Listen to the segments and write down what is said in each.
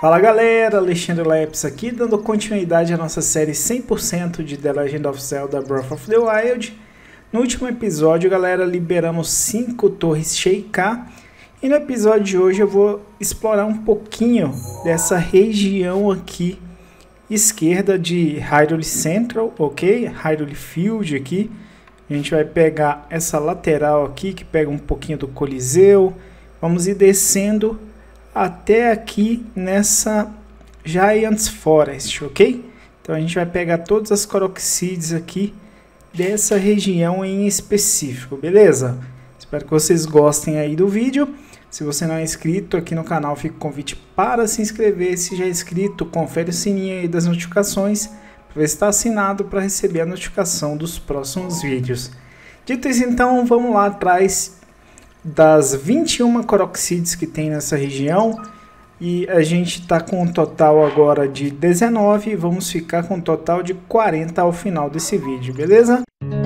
Fala galera, Alexandre Leps aqui, dando continuidade à nossa série 100% de The Legend of Zelda Breath of the Wild. No último episódio, galera, liberamos 5 torres Sheikah. E no episódio de hoje eu vou explorar um pouquinho dessa região aqui, esquerda de Hyrule Central, ok? Hyrule Field aqui. A gente vai pegar essa lateral aqui, que pega um pouquinho do Coliseu. Vamos ir descendo até aqui nessa Giant's Forest, ok? Então a gente vai pegar todas as Korok Seeds aqui dessa região em específico, beleza? Espero que vocês gostem aí do vídeo. Se você não é inscrito aqui no canal, fica o convite para se inscrever. Se já é inscrito, confere o sininho aí das notificações para ver se está assinado para receber a notificação dos próximos vídeos. Dito isso, então, vamos lá atrás das 21 Korok Seeds que tem nessa região, e a gente está com um total agora de 19, vamos ficar com um total de 40 ao final desse vídeo, beleza?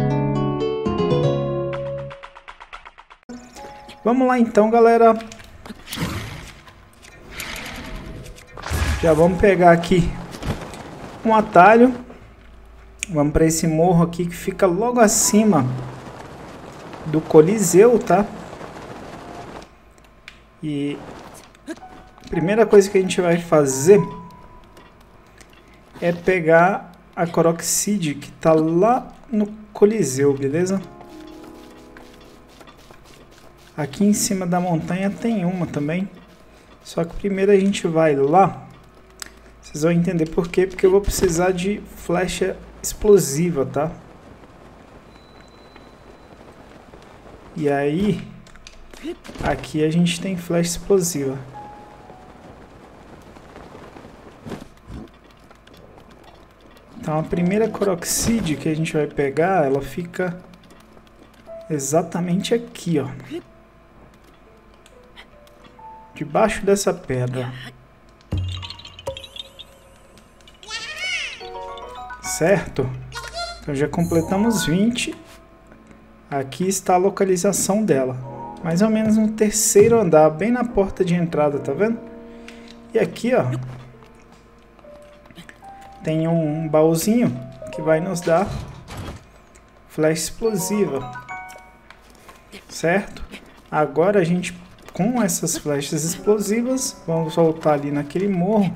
Vamos lá então, galera. Já vamos pegar aqui um atalho, vamos para esse morro aqui que fica logo acima do Coliseu, tá? E a primeira coisa que a gente vai fazer é pegar a Korok Seed que está lá no Coliseu, beleza? Aqui em cima da montanha tem uma também. Só que primeiro a gente vai lá. Vocês vão entender por quê, porque eu vou precisar de flecha explosiva, tá? E aí aqui a gente tem flecha explosiva. Então a primeira Korok Seed que a gente vai pegar, ela fica exatamente aqui, ó. Debaixo dessa pedra. Certo? Então já completamos 20. Aqui está a localização dela. Mais ou menos no terceiro andar, bem na porta de entrada, tá vendo? E aqui, ó, tem um baúzinho que vai nos dar flecha explosiva. Certo? Agora a gente, com essas flechas explosivas, vamos voltar ali naquele morro.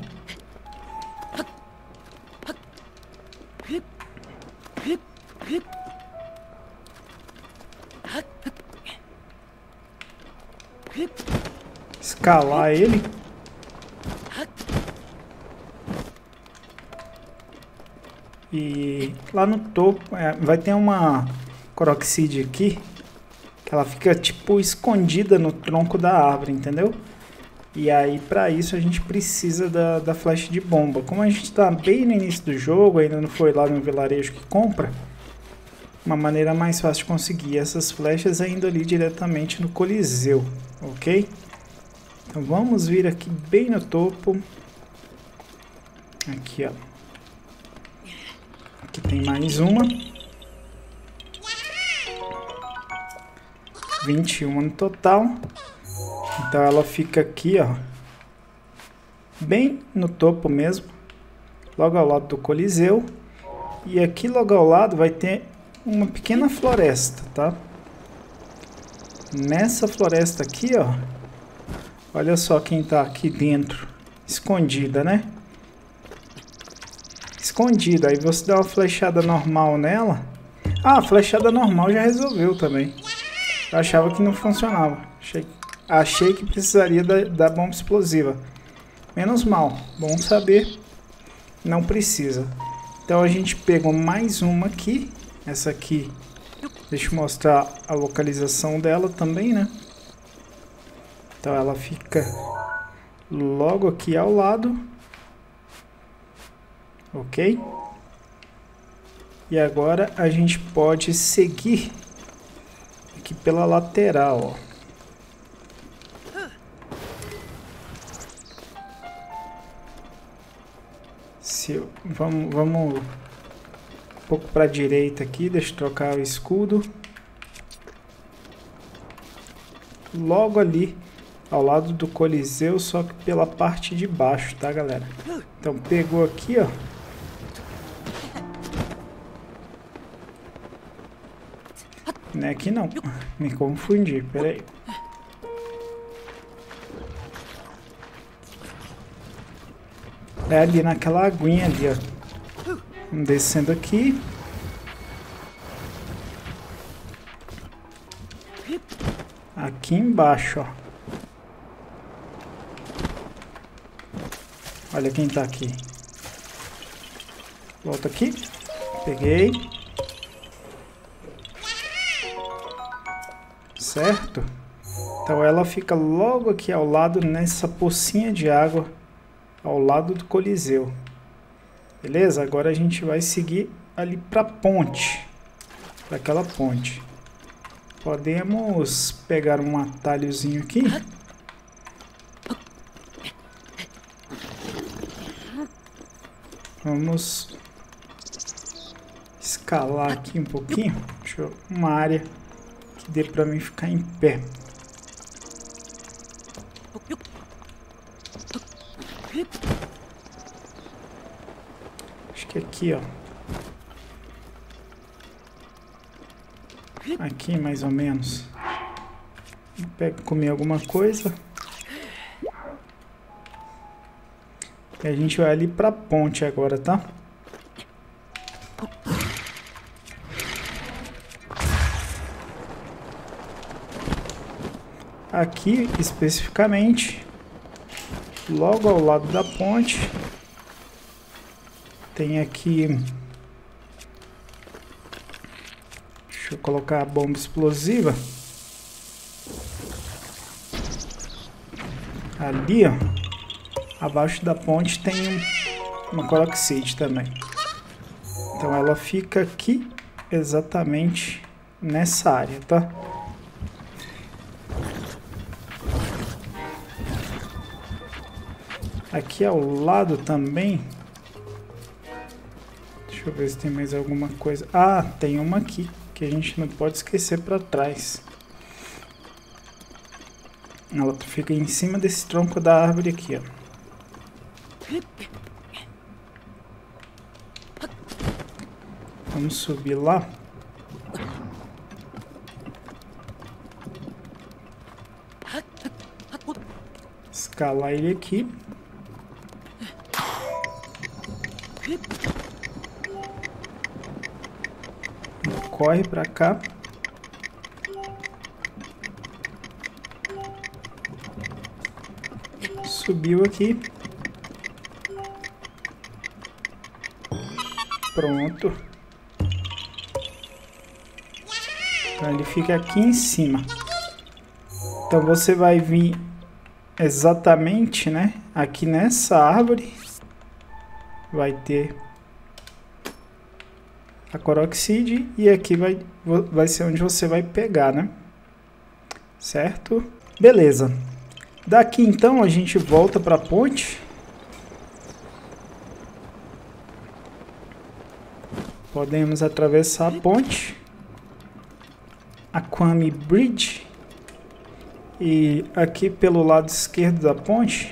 Escalar ele. E lá no topo vai ter uma Korok Seed aqui, que ela fica tipo escondida no tronco da árvore, entendeu? E aí para isso a gente precisa da flecha de bomba. Como a gente está bem no início do jogo, ainda não foi lá no vilarejo que compra, uma maneira mais fácil de conseguir essas flechas é indo ali diretamente no Coliseu, ok? Então vamos vir aqui bem no topo. Aqui, ó. Aqui tem mais uma. 21 no total. Então ela fica aqui, ó. Bem no topo mesmo. Logo ao lado do Coliseu. E aqui logo ao lado vai ter uma pequena floresta, tá? Nessa floresta aqui, ó. Olha só quem tá aqui dentro. Escondida, né? Escondida. Aí você dá uma flechada normal nela. Ah, a flechada normal já resolveu também. Eu achava que não funcionava. Achei que precisaria da bomba explosiva. Menos mal. Bom saber. Não precisa. Então a gente pegou mais uma aqui. Essa aqui. Deixa eu mostrar a localização dela também, né? Então ela fica logo aqui ao lado. Ok? E agora a gente pode seguir aqui pela lateral, ó. Vamos um pouco para a direita aqui, deixa eu trocar o escudo. Logo ali ao lado do Coliseu, só que pela parte de baixo, tá, galera? Então pegou aqui, ó. Não é aqui não. Me confundi, peraí. É ali naquela aguinha ali, ó. Vamos descendo aqui. Aqui embaixo, ó. Olha quem tá aqui. Volta aqui. Peguei. Certo? Então ela fica logo aqui ao lado, nessa pocinha de água, ao lado do Coliseu. Beleza? Agora a gente vai seguir ali pra ponte. Pra aquela ponte. Podemos pegar um atalhozinho aqui. Vamos escalar aqui um pouquinho. Deixa eu, uma área que dê pra mim ficar em pé. Acho que aqui, ó. Aqui, mais ou menos. Pego, comer alguma coisa. E a gente vai ali pra ponte agora, tá? Aqui, especificamente, logo ao lado da ponte, tem aqui... Deixa eu colocar a bomba explosiva. Ali, ó. Abaixo da ponte tem uma Coroxide também. Então ela fica aqui, exatamente nessa área, tá? Aqui ao lado também. Deixa eu ver se tem mais alguma coisa. Ah, tem uma aqui que a gente não pode esquecer para trás. Ela fica em cima desse tronco da árvore aqui, ó. Vamos subir lá. Escalar ele aqui. Corre pra cá. Subiu aqui. Pronto. Então ele fica aqui em cima. Então você vai vir exatamente, né? Aqui nessa árvore vai ter a Coroxide e aqui vai ser onde você vai pegar, né? Certo? Beleza. Daqui então a gente volta para a ponte. Podemos atravessar a ponte. Aquame Bridge. E aqui pelo lado esquerdo da ponte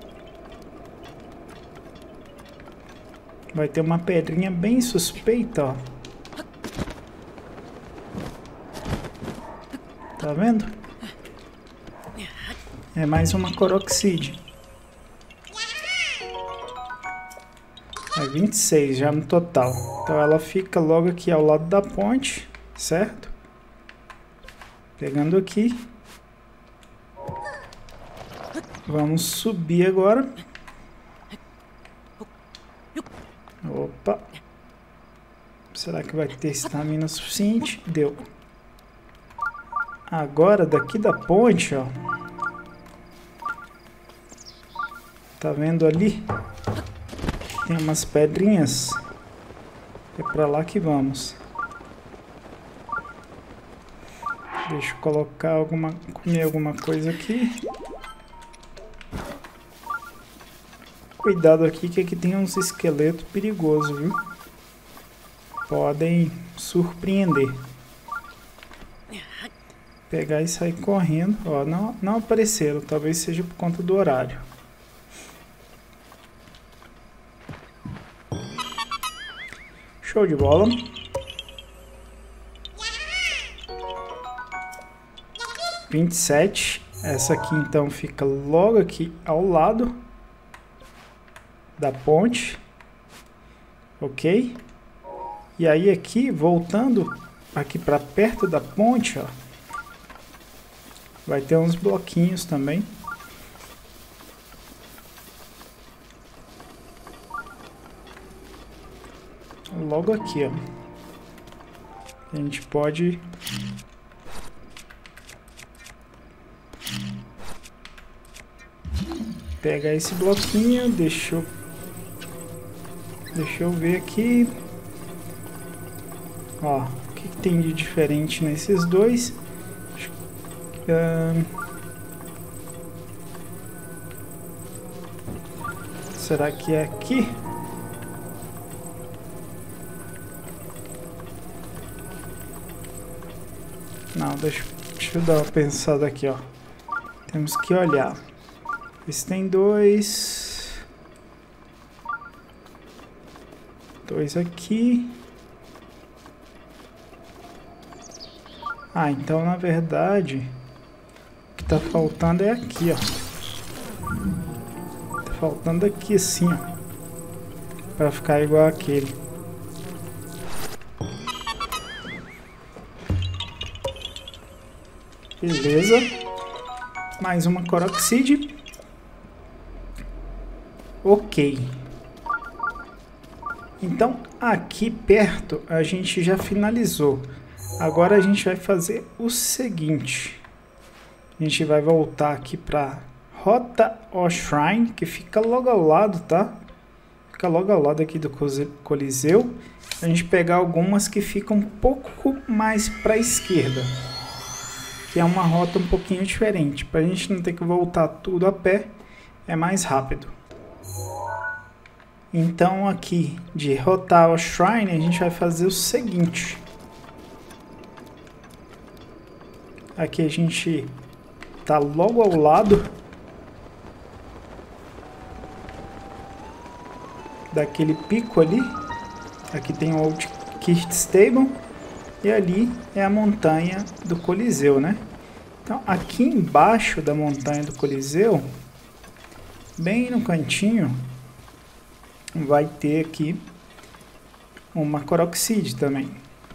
vai ter uma pedrinha bem suspeita, ó. Tá vendo? É mais uma Coroxide. É 26 já no total. Então ela fica logo aqui ao lado da ponte, certo? Pegando aqui. Vamos subir agora. Opa. Será que vai ter estamina suficiente? Deu. Agora, daqui da ponte, ó. Tá vendo ali? Tem umas pedrinhas. É pra lá que vamos. Deixa eu colocar comer alguma coisa aqui. Cuidado aqui, que aqui tem uns esqueletos perigosos, viu? Podem surpreender. pegar e sair correndo. Ó, não apareceram, talvez seja por conta do horário. Show de bola. (27). Essa aqui então fica logo aqui ao lado da ponte. Ok? E aí aqui, voltando aqui para perto da ponte, ó, vai ter uns bloquinhos também. Logo aqui, ó. A gente pode pegar esse bloquinho, deixa eu ver aqui. Ó, o que tem de diferente nesses dois? Será que é aqui? Não, deixa eu dar uma pensada aqui, ó. Temos que olhar. Esse tem dois aqui. Ah, então na verdade o que tá faltando é aqui, ó. Tá faltando aqui assim, ó, pra ficar igual aquele. Beleza. Mais uma Korok Seed. Ok. Então aqui perto a gente já finalizou. Agora a gente vai fazer o seguinte. A gente vai voltar aqui para Rota ao Shrine, que fica logo ao lado, tá? Fica logo ao lado aqui do Coliseu. A gente pegar algumas que ficam um pouco mais para a esquerda, que é uma rota um pouquinho diferente. Para a gente não ter que voltar tudo a pé, é mais rápido. Então aqui de Rota ao Shrine a gente vai fazer o seguinte. Aqui a gente tá logo ao lado daquele pico ali. Aqui tem o Old Kirt Stable e ali é a montanha do Coliseu, né? Então aqui embaixo da montanha do Coliseu, bem no cantinho, vai ter aqui uma Korok Seed também.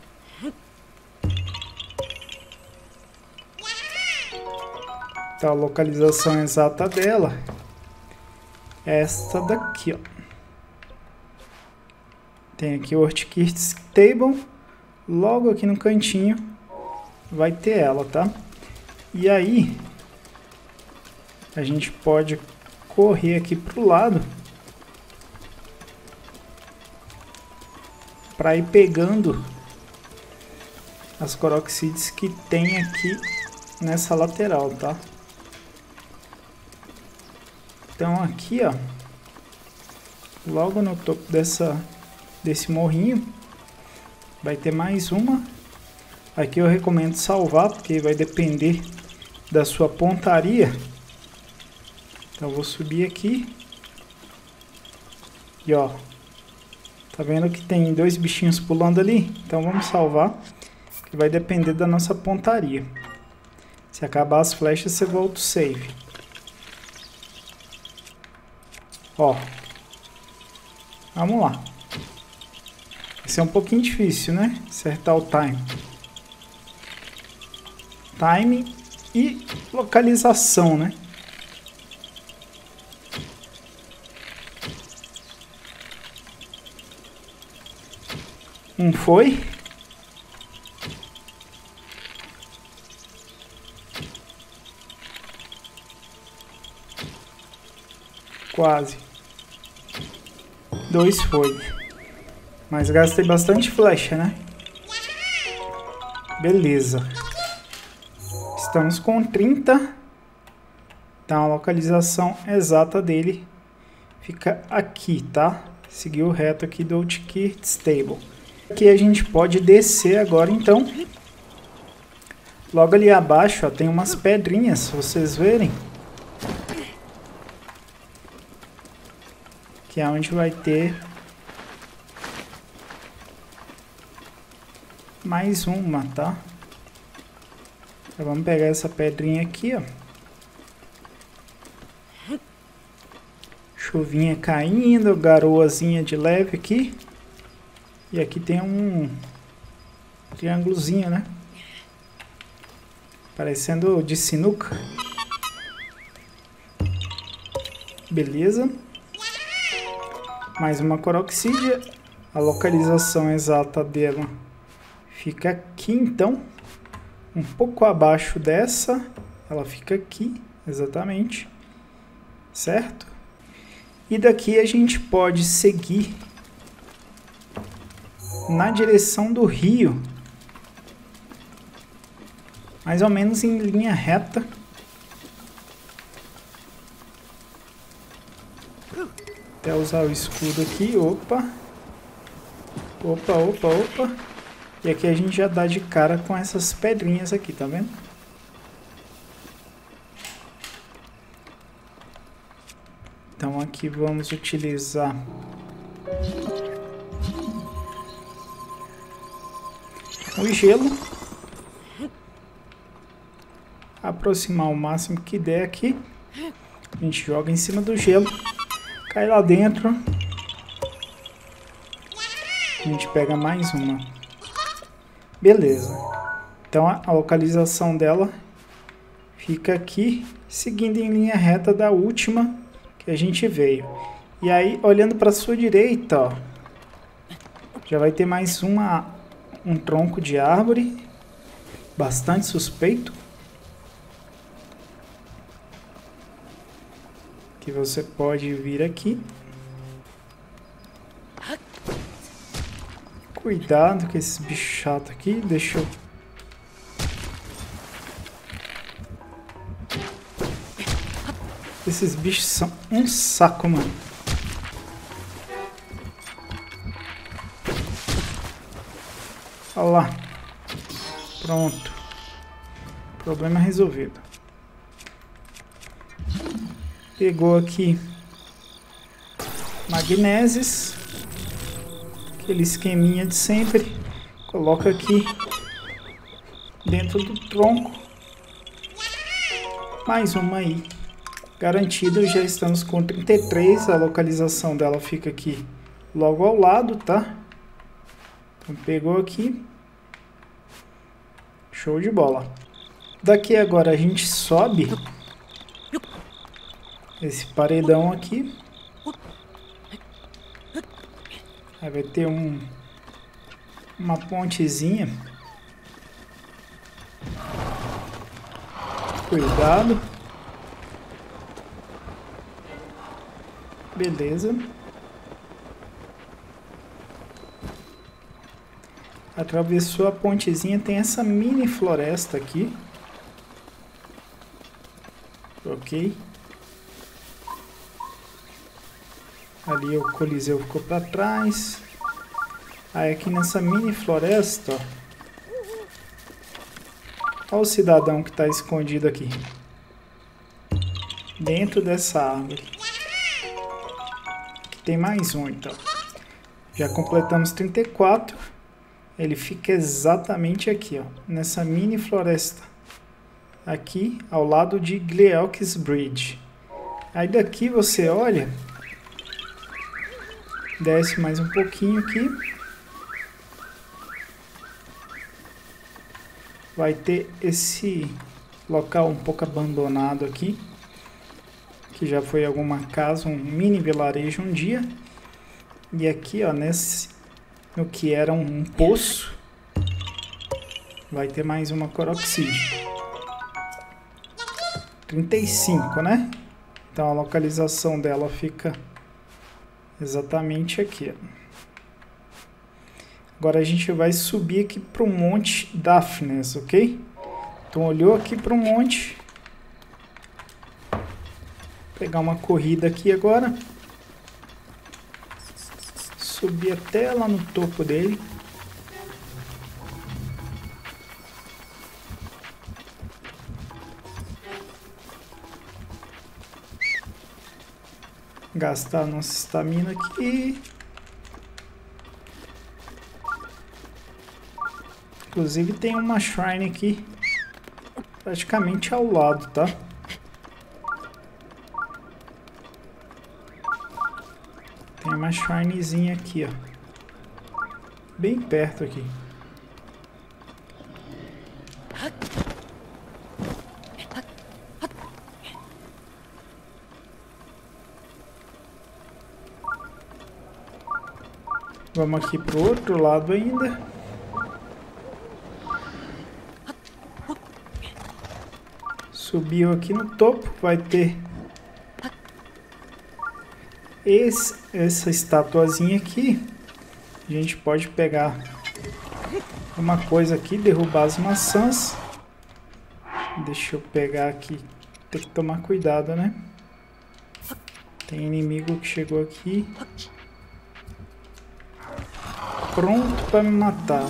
Então, a localização exata dela é esta daqui, ó. Tem aqui o Old Kirt Stable, logo aqui no cantinho vai ter ela, tá? E aí a gente pode correr aqui pro lado para ir pegando as Korok Seeds que tem aqui nessa lateral, tá? Então aqui, ó, logo no topo desse morrinho vai ter mais uma. Aqui eu recomendo salvar, porque vai depender da sua pontaria. Então eu vou subir aqui e ó, tá vendo que tem dois bichinhos pulando ali? Então vamos salvar, que vai depender da nossa pontaria. Se acabar as flechas, você volta o save. Ó, vamos lá. Esse é um pouquinho difícil, né? Acertar o time. Time e localização, né? Foi. Quase. 2 foi. Mas gastei bastante flecha, né? Beleza. Estamos com 30. Então a localização exata dele fica aqui, tá? Seguiu reto aqui do Old Kirt Stable. Aqui a gente pode descer agora, então, Logo ali abaixo, ó, tem umas pedrinhas, se vocês verem. Que é onde vai ter mais uma, tá? Então, vamos pegar essa pedrinha aqui, ó. Chuvinha caindo, garoazinha de leve aqui. E aqui tem um triângulozinho, né? Parecendo de sinuca. Beleza. Mais uma coroxídea. A localização exata dela fica aqui, então. Um pouco abaixo dessa. Ela fica aqui, exatamente. Certo? E daqui a gente pode seguir na direção do rio. Mais ou menos em linha reta. Até usar o escudo aqui. Opa. Opa, opa, opa. E aqui a gente já dá de cara com essas pedrinhas aqui, tá vendo? Então aqui vamos utilizar o gelo. Aproximar o máximo que der aqui. A gente joga em cima do gelo. Cai lá dentro. A gente pega mais uma. Beleza. Então a localização dela fica aqui, seguindo em linha reta da última que a gente veio. E aí, olhando para a sua direita, ó, já vai ter mais um tronco de árvore. Bastante suspeito. Que você pode vir aqui. Cuidado com esses bichos chatos aqui. Deixa eu... Esses bichos são um saco, mano. Olha lá. Pronto. Problema resolvido. Pegou aqui magnésios, aquele esqueminha de sempre, coloca aqui dentro do tronco, mais uma aí, garantido. Já estamos com 33, a localização dela fica aqui logo ao lado, tá? Então pegou aqui, show de bola. Daqui agora a gente sobe esse paredão aqui. Aí vai ter uma pontezinha. Cuidado. Beleza. Atravessou a pontezinha, tem essa mini floresta aqui. Ok. Ali o Coliseu ficou para trás. Aí aqui nessa mini floresta, ó o cidadão que está escondido aqui. Dentro dessa árvore. Aqui tem mais um, então. Já completamos 34. Ele fica exatamente aqui, ó. Nessa mini floresta. Aqui ao lado de Gleelk's Bridge. Aí daqui você olha... Desce mais um pouquinho aqui. Vai ter esse local um pouco abandonado aqui. Que já foi alguma casa, um mini vilarejo um dia. E aqui, ó, no que era um poço, vai ter mais uma coroxídea. 35, né? Então a localização dela fica... exatamente aqui. Agora a gente vai subir aqui para o Monte Daphnes, ok? Então olhou aqui para o monte. Vou pegar uma corrida aqui agora. Subir até lá no topo dele. gastar nossa estamina aqui. Inclusive tem uma shrine aqui praticamente ao lado, tá? Tem uma shrinezinha aqui, ó. Bem perto aqui. Vamos aqui pro outro lado ainda. Subiu aqui no topo, vai ter essa estatuazinha aqui. A gente pode pegar uma coisa aqui, derrubar as maçãs. Deixa eu pegar aqui. Tem que tomar cuidado, né? Tem inimigo que chegou aqui. Pronto para me matar.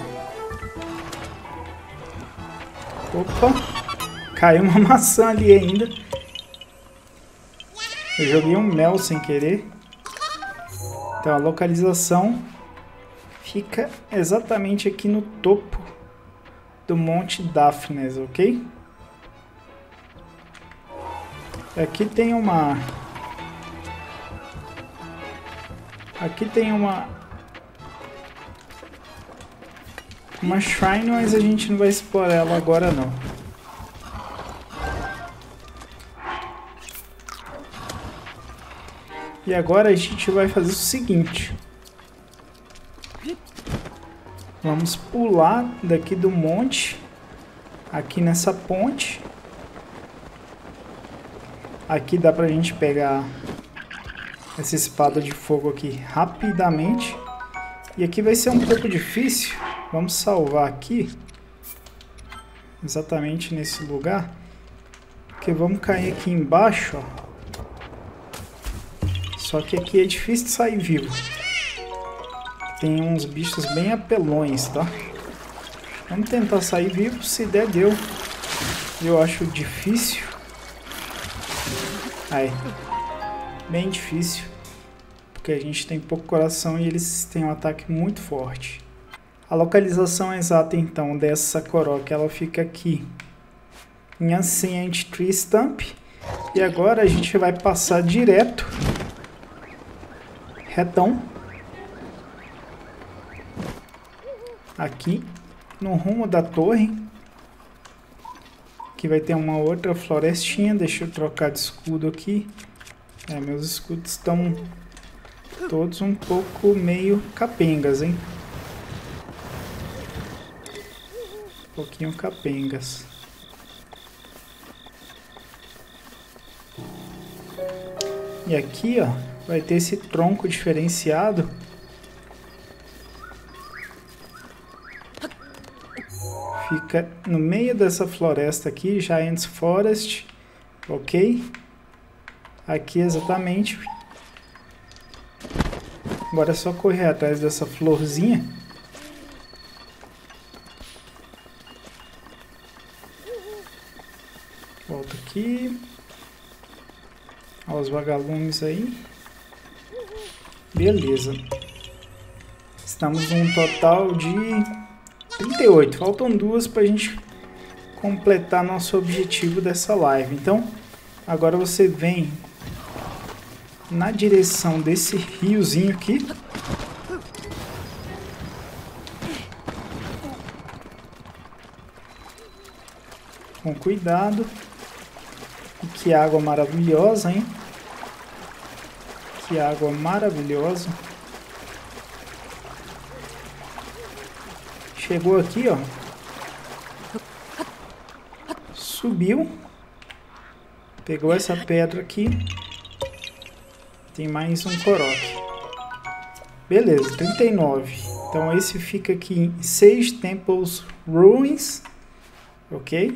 Opa! Caiu uma maçã ali ainda. Eu joguei um mel sem querer. Então a localização fica exatamente aqui no topo do Monte Daphnes, ok? Aqui tem uma... uma shrine, mas a gente não vai explorar ela agora não. E agora a gente vai fazer o seguinte. Vamos pular daqui do monte, aqui nessa ponte. Aqui dá pra gente pegar essa espada de fogo aqui rapidamente. E aqui vai ser um pouco difícil. Vamos salvar aqui. Exatamente nesse lugar. Porque vamos cair aqui embaixo, ó. Só que aqui é difícil de sair vivo. Tem uns bichos bem apelões, tá? Vamos tentar sair vivo, se der, deu. Eu acho difícil. Aí. Bem difícil. Porque a gente tem pouco coração e eles têm um ataque muito forte. A localização exata, então, dessa Korok, ela fica aqui. Em Ancient Tree Stump. E agora a gente vai passar direto... retão aqui no rumo da torre, que vai ter uma outra florestinha. Deixa eu trocar de escudo aqui. Meus escudos estão todos um pouco meio capengas, hein? Um pouquinho capengas. E aqui, ó, vai ter esse tronco diferenciado. Fica no meio dessa floresta aqui, Giants Forest, ok? Aqui exatamente. Agora é só correr atrás dessa florzinha. Volta aqui. Olha os vagalumes aí. Beleza. Estamos num total de 38. Faltam duas para a gente completar nosso objetivo dessa live. Então, agora você vem na direção desse riozinho aqui. Com cuidado. E que água maravilhosa, hein? Que água maravilhosa. Chegou aqui, ó. Subiu. Pegou essa pedra aqui. Tem mais um Korok. Beleza, 39. Então esse fica aqui em Sage Temples Ruins. Ok?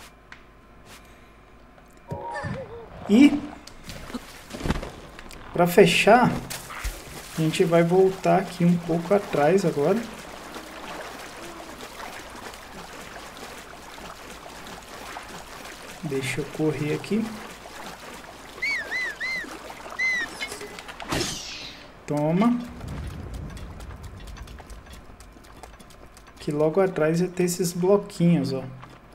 E para fechar, a gente vai voltar aqui um pouco atrás agora. Deixa eu correr aqui. Toma. Aqui logo atrás vai ter esses bloquinhos, ó.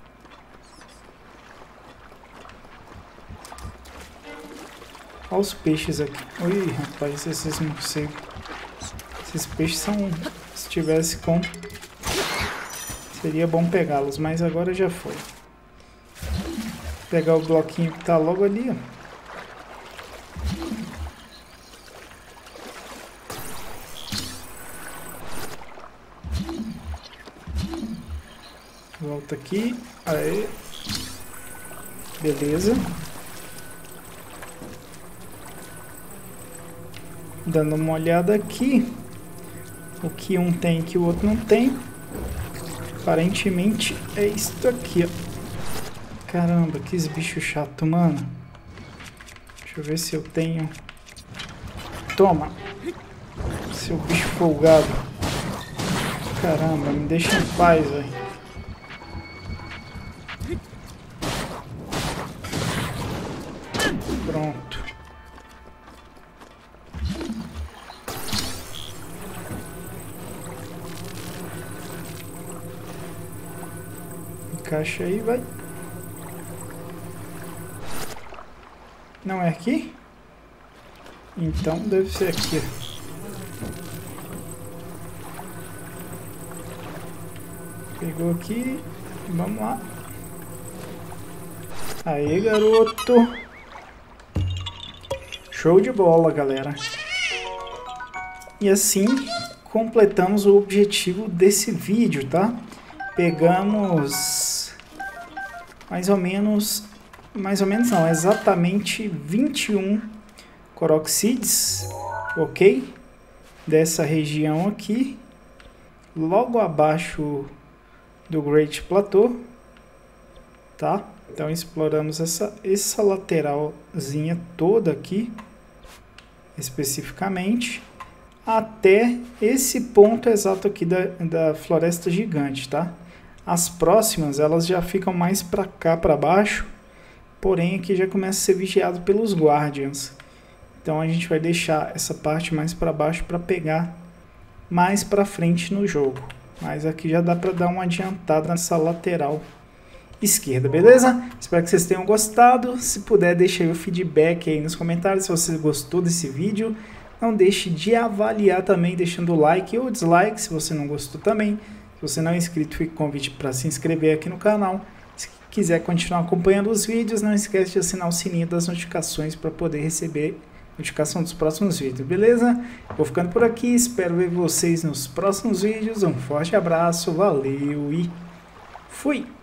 Olha os peixes aqui. Ui, rapaz, esses morcegos. Esses peixes são... Se tivesse com... Seria bom pegá-los, mas agora já foi. Vou pegar o bloquinho que tá logo ali, ó. Volta aqui. Aê. Beleza. Dando uma olhada aqui. O que um tem que o outro não tem. Aparentemente é isto aqui, ó. Caramba, que bicho chato, mano. Deixa eu ver se eu tenho... Toma. Seu bicho folgado. Caramba, me deixa em paz, velho. Pronto. Encaixa aí, vai. Não é aqui? Então deve ser aqui. Pegou aqui. Vamos lá. Aí, garoto. Show de bola, galera. E assim completamos o objetivo desse vídeo, tá? Pegamos mais ou menos não, exatamente 21 Korok Seeds, ok? Dessa região aqui, logo abaixo do Great Plateau, tá? Então exploramos essa lateralzinha toda aqui, especificamente, até esse ponto exato aqui da floresta gigante, tá? As próximas, elas já ficam mais para cá, para baixo, porém aqui já começa a ser vigiado pelos Guardians. Então a gente vai deixar essa parte mais para baixo para pegar mais para frente no jogo. Mas aqui já dá para dar uma adiantada nessa lateral esquerda, beleza? Espero que vocês tenham gostado. Se puder, deixa aí o feedback aí nos comentários se você gostou desse vídeo. Não deixe de avaliar também, deixando o like ou dislike se você não gostou também. Se você não é inscrito, fica o convite para se inscrever aqui no canal. Se quiser continuar acompanhando os vídeos, não esquece de assinar o sininho das notificações para poder receber notificação dos próximos vídeos, beleza? Vou ficando por aqui, espero ver vocês nos próximos vídeos. Um forte abraço, valeu e fui!